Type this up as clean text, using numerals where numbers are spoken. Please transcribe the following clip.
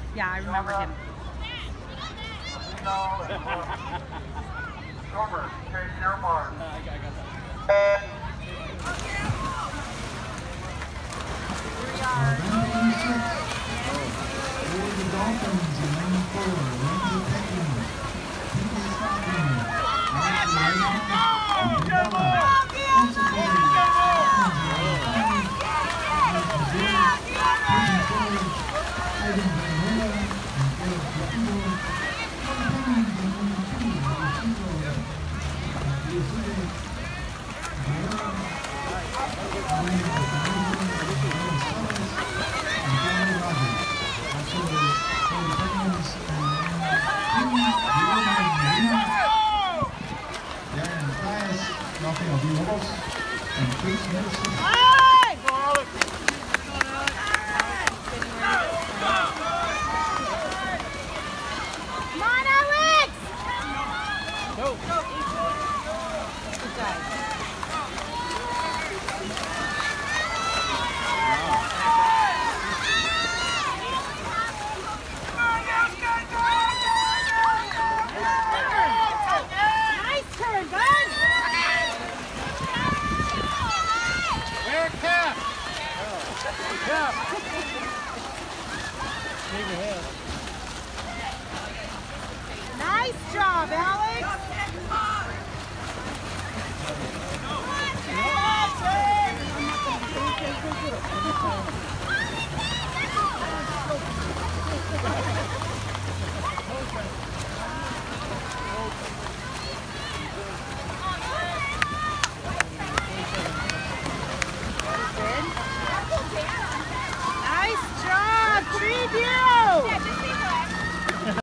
Yeah, I remember him. I got that. The Dolphins in 94, Lindsey Payton, P.J. Stockton, Alex White, Rafael Villalobos, and Chris Medicine. Come on, Alex! Go! Good job. Nice turn, bud! Eric Cap! Cap! Shave your head.